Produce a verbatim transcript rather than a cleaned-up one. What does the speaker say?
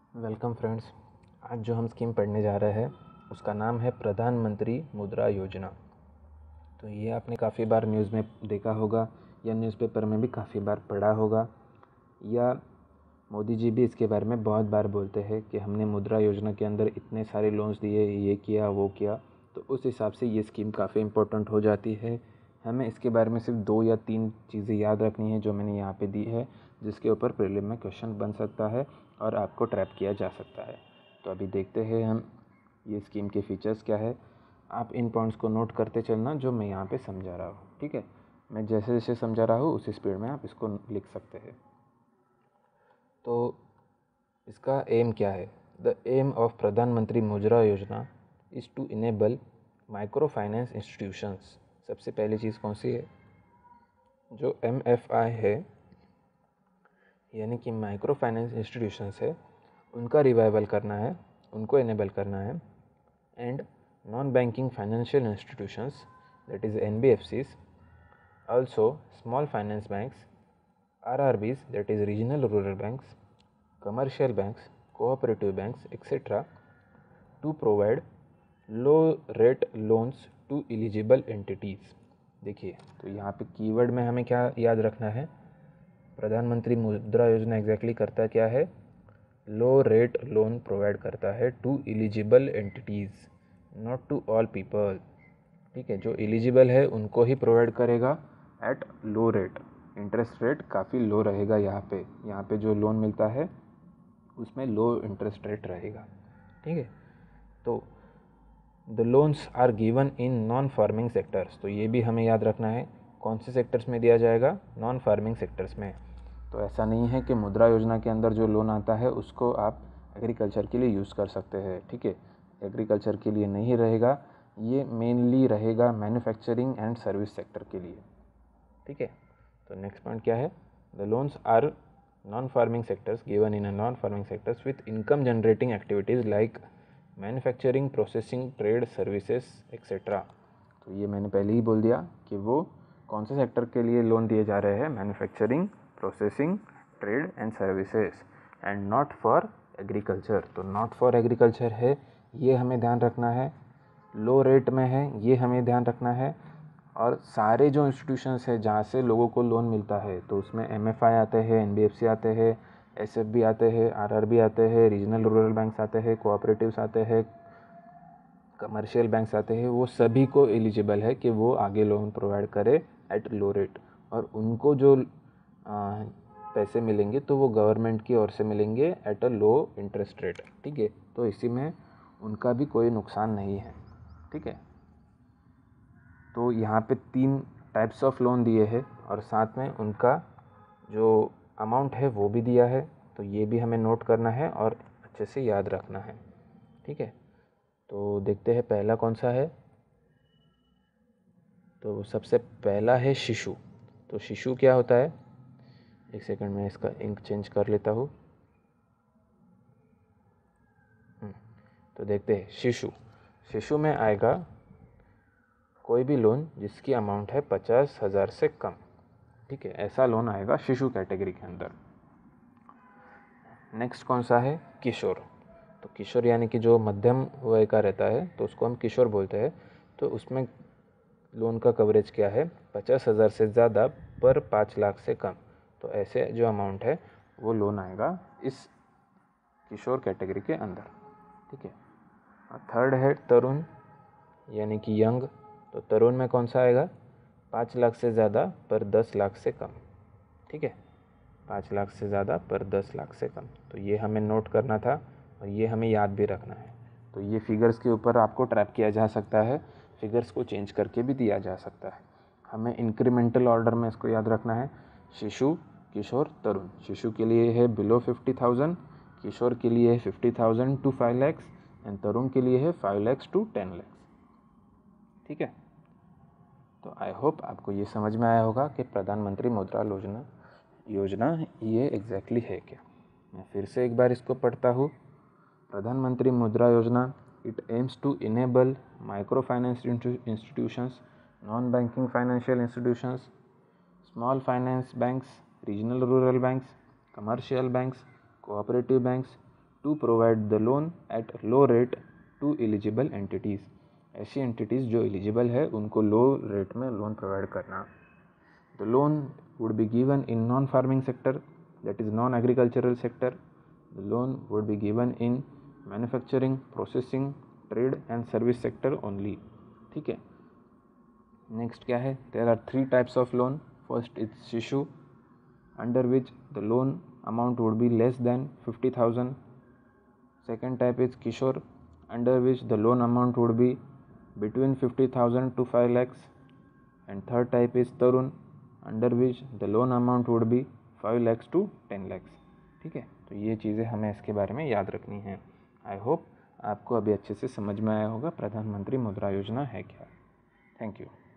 Welcome friends. आज जो हम स्कीम पढ़ने जा रहे हैं उसका नाम है प्रधानमंत्री मुद्रा योजना। तो ये आपने काफ़ी बार न्यूज़ में देखा होगा या न्यूज़पेपर में भी काफ़ी बार पढ़ा होगा, या मोदी जी भी इसके बारे में बहुत बार बोलते हैं कि हमने मुद्रा योजना के अंदर इतने सारे लोन्स दिए, ये किया वो किया। तो उस हिसाब से ये स्कीम काफ़ी इम्पोर्टेंट हो जाती है। हमें इसके बारे में सिर्फ दो या तीन चीज़ें याद रखनी है जो मैंने यहाँ पे दी है, जिसके ऊपर प्रीलिम में क्वेश्चन बन सकता है और आपको ट्रैप किया जा सकता है। तो अभी देखते हैं हम ये स्कीम के फीचर्स क्या है। आप इन पॉइंट्स को नोट करते चलना जो मैं यहाँ पे समझा रहा हूँ, ठीक है। मैं जैसे जैसे समझा रहा हूँ उसी स्पीड में आप इसको लिख सकते हैं। तो इसका एम क्या है? The M of Pradhan Mantri Mudra Yojana is to enable micro finance institutions. सबसे पहली चीज़ कौन सी है? जो एम एफ आई है, यानी कि माइक्रो फाइनेंस इंस्टीट्यूशंस है, उनका रिवाइवल करना है, उनको इनेबल करना है। And non banking financial institutions, that is N B F Cs, also small finance banks, R R Bs, that is regional rural banks, commercial banks, cooperative banks, et cetera, to provide low rate loans to eligible entities। देखिए, तो यहाँ पे keyword में हमें क्या याद रखना है? प्रधानमंत्री मुद्रा योजना एग्जैक्टली करता क्या है? लो रेट लोन प्रोवाइड करता है to eligible entities, not to all people. ठीक है, जो एलिजिबल है उनको ही प्रोवाइड करेगा at low rate. Interest rate काफ़ी लो रहेगा यहाँ पे यहाँ पे जो लोन मिलता है उसमें लो इंटरेस्ट रेट रहेगा। ठीक है, तो the loans are given in non farming sectors. तो ये भी हमें याद रखना है, कौन से सेक्टर्स में दिया जाएगा? नॉन फार्मिंग सेक्टर्स में। तो ऐसा नहीं है कि मुद्रा योजना के अंदर जो लोन आता है उसको आप एग्रीकल्चर के लिए यूज़ कर सकते हैं। ठीक है, एग्रीकल्चर के लिए नहीं रहेगा, ये मेनली रहेगा मैन्युफैक्चरिंग एंड सर्विस सेक्टर के लिए। ठीक है, तो नेक्स्ट पॉइंट क्या है? The loans are non farming sectors given in a non farming sectors with income generating activities like manufacturing, processing, trade, services etcetera. तो ये मैंने पहले ही बोल दिया कि वो कौन से सेक्टर के लिए लोन दिए जा रहे हैं? Manufacturing, processing, trade and services, and not for agriculture. तो नॉट फॉर एग्रीकल्चर है, ये हमें ध्यान रखना है। लो रेट में है, ये हमें ध्यान रखना है। और सारे जो इंस्टीट्यूशंस है जहाँ से लोगों को लोन मिलता है, तो उसमें एम एफ आई आते हैं, एन बी एफ सी आते हैं, एस एफ बी आते हैं, आर आर बी आते हैं, रीजनल रूरल बैंक्स आते हैं, कोऑपरेटिव्स आते हैं, कमर्शियल बैंक्स आते हैं। वो सभी को एलिजिबल है कि वो आगे लोन प्रोवाइड करे एट लो रेट, और उनको जो आ, पैसे मिलेंगे तो वो गवर्नमेंट की ओर से मिलेंगे at a low interest rate. ठीक है, तो इसी में उनका भी कोई नुकसान नहीं है। ठीक है, तो यहाँ पे तीन टाइप्स ऑफ लोन दिए हैं और साथ में उनका जो अमाउंट है वो भी दिया है। तो ये भी हमें नोट करना है और अच्छे से याद रखना है। ठीक है, तो देखते हैं पहला कौन सा है। तो सबसे पहला है शिशु। तो शिशु क्या होता है? एक सेकंड में इसका इंक चेंज कर लेता हूँ। तो देखते हैं शिशु। शिशु में आएगा कोई भी लोन जिसकी अमाउंट है पचास हज़ार से कम। ठीक है, ऐसा लोन आएगा शिशु कैटेगरी के अंदर। नेक्स्ट कौन सा है? किशोर। तो किशोर यानी कि जो मध्यम वय का रहता है तो उसको हम किशोर बोलते हैं। तो उसमें लोन का कवरेज क्या है? पचास हज़ार से ज़्यादा पर पाँच लाख से कम। तो ऐसे जो अमाउंट है वो लोन आएगा इस किशोर कैटेगरी के अंदर। ठीक है, थर्ड है तरुण यानी कि यंग। तो तरुण में कौन सा आएगा? पाँच लाख से ज़्यादा पर दस लाख से कम। ठीक है, पाँच लाख से ज़्यादा पर दस लाख से कम। तो ये हमें नोट करना था और ये हमें याद भी रखना है। तो ये फिगर्स के ऊपर आपको ट्रैप किया जा सकता है, फिगर्स को चेंज करके भी दिया जा सकता है। हमें इंक्रीमेंटल ऑर्डर में इसको याद रखना है। शिशु, किशोर, तरुण। शिशु के लिए है बिलो फिफ्टी थाउजेंड, किशोर के लिए है fifty thousand to five lakhs, and Tarun के लिए है five lakhs to ten lakhs. ठीक है, तो आई होप आपको ये समझ में आया होगा कि प्रधानमंत्री मुद्रा योजना योजना ये एग्जैक्टली है क्या। मैं फिर से एक बार इसको पढ़ता हूँ। Pradhan Mantri Mudra Yojana, it aims to enable micro finance institutions, non banking financial institutions, small finance banks, regional rural banks, commercial banks, cooperative banks to provide the loan at low rate to eligible entities, ऐसी entities जो eligible है उनको low rate में loan provide करना। The loan would be given in non farming sector, that is non agricultural sector. The loan would be given in manufacturing, processing, trade and service sector only. ठीक है, next क्या है, there are three types of loan. First is Shishu, under which the loan amount would be less than fifty thousand. Second type is Kishore, under which the loan amount would be between fifty thousand to five lakhs. And third type is Tarun, under which the loan amount would be five lakhs to ten lakhs. ठीक है, तो ये चीज़ें हमें इसके बारे में याद रखनी है। आई होप आपको अभी अच्छे से समझ में आया होगा प्रधानमंत्री मुद्रा योजना है क्या। Thank you.